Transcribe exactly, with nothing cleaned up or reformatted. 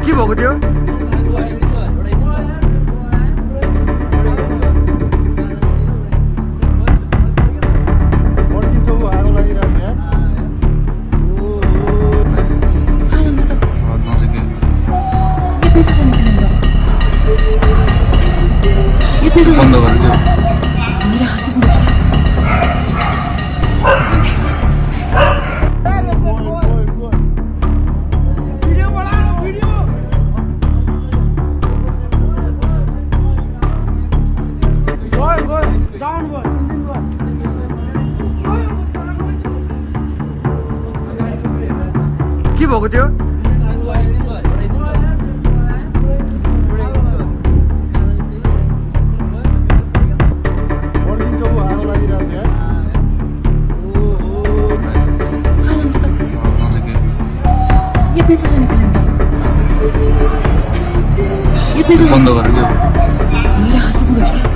के भएको थियो? बंद कर दो। मेरा हाथ ही मुझे वीडियो बना वीडियो गोल गोल डाउन गोल के भएको थियो? ये बंद कर दो। मेरा हाथ ही मुझे